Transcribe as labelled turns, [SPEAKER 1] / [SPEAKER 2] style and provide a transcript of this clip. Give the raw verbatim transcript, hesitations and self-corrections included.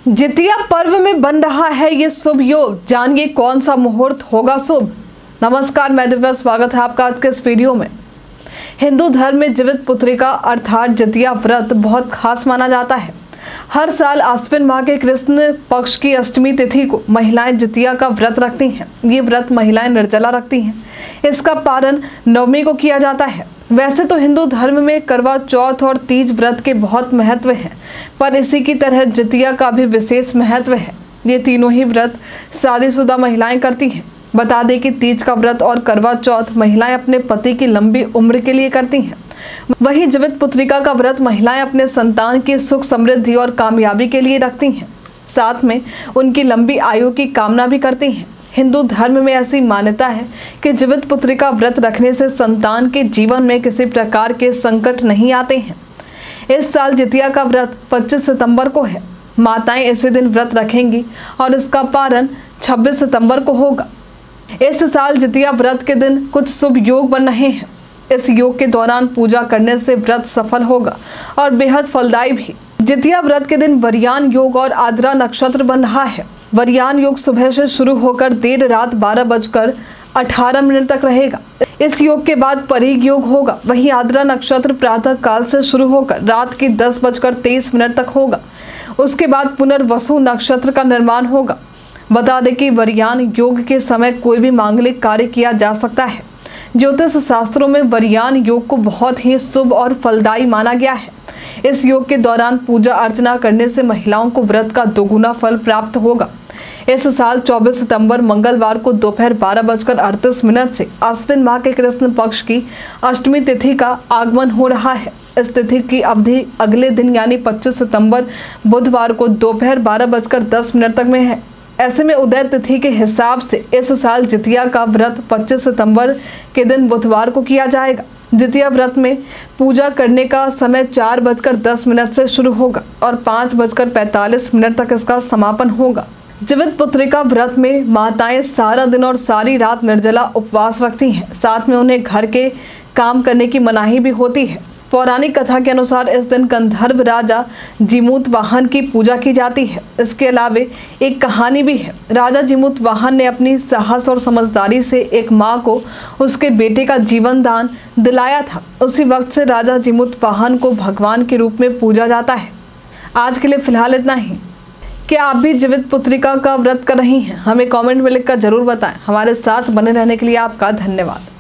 [SPEAKER 1] जितिया पर्व में बन रहा है ये शुभ योग, जानिए कौन सा मुहूर्त होगा शुभ। नमस्कार, मैं दिव्या, स्वागत है आपका आज के इस वीडियो में। हिंदू धर्म में जीवित पुत्रिका अर्थात जितिया व्रत बहुत खास माना जाता है। हर साल आश्विन माह के कृष्ण पक्ष की अष्टमी तिथि को महिलाएं जितिया का व्रत रखती हैं। ये व्रत महिलाएं निर्जला रखती हैं। इसका पारण नवमी को किया जाता है। वैसे तो हिंदू धर्म में करवा चौथ और तीज व्रत के बहुत महत्व हैं, पर इसी की तरह जितिया का भी विशेष महत्व है। ये तीनों ही व्रत शादीशुदा महिलाएं करती हैं। बता दें कि तीज का व्रत और करवा चौथ महिलाएं अपने पति की लंबी उम्र के लिए करती हैं। वहीं जीवित पुत्रिका का व्रत महिलाएं अपने संतान की सुख समृद्धि और कामयाबी के लिए रखती हैं। साथ में उनकी लंबी आयु की कामना भी करती हैं। हिंदू धर्म में ऐसी मान्यता है कि जीवित पुत्रिका व्रत रखने से संतान के जीवन में किसी प्रकार के संकट नहीं आते हैं। इस साल जितिया का व्रत पच्चीस सितंबर को है। माताएं इसी दिन व्रत रखेंगी और इसका पारण छब्बीस सितंबर को होगा। इस साल जितिया व्रत के दिन कुछ शुभ योग बन रहे हैं। इस योग के दौरान पूजा करने से व्रत सफल होगा और बेहद फलदायी भी। जितिया व्रत के दिन वरयान योग और आद्रा नक्षत्र बन रहा है। वरयान योग सुबह से शुरू होकर देर रात बारह बजकर अठारह मिनट तक रहेगा। इस योग के बाद परीग योग होगा। वहीं आद्रा नक्षत्र प्रातः काल से शुरू होकर रात की दस बजकर तेईस मिनट तक होगा। उसके बाद पुनर्वसु नक्षत्र का निर्माण होगा। बता दें कि वरयान योग के समय कोई भी मांगलिक कार्य किया जा सकता है। ज्योतिष शास्त्रों में वरयान योग को बहुत ही शुभ और फलदायी माना गया है। इस योग के दौरान पूजा अर्चना करने से महिलाओं को व्रत का दोगुना फल प्राप्त होगा। इस साल चौबीस सितंबर मंगलवार को दोपहर बारह बजकर अड़तीस मिनट से आश्विन माह के कृष्ण पक्ष की अष्टमी तिथि का आगमन हो रहा है। इस तिथि की अवधि अगले दिन यानी पच्चीस सितंबर बुधवार को दोपहर बारह बजकर दस मिनट तक में है। ऐसे में उदय तिथि के हिसाब से इस साल जितिया का व्रत पच्चीस सितंबर के दिन बुधवार को किया जाएगा। जितिया व्रत में पूजा करने का समय चार बजकर दस मिनट से शुरू होगा और पाँच बजकर पैंतालीस मिनट तक इसका समापन होगा। जीवित पुत्रिका व्रत में माताएं सारा दिन और सारी रात निर्जला उपवास रखती हैं। साथ में उन्हें घर के काम करने की मनाही भी होती है। पौराणिक कथा के अनुसार इस दिन गंधर्व राजा जीमूत वाहन की पूजा की जाती है। इसके अलावा एक कहानी भी है। राजा जीमूत वाहन ने अपनी साहस और समझदारी से एक माँ को उसके बेटे का जीवन दान दिलाया था। उसी वक्त से राजा जीमूत वाहन को भगवान के रूप में पूजा जाता है। आज के लिए फिलहाल इतना ही। क्या आप भी जीवित पुत्रिका का व्रत कर रही हैं? हमें कमेंट में लिखकर जरूर बताएं। हमारे साथ बने रहने के लिए आपका धन्यवाद।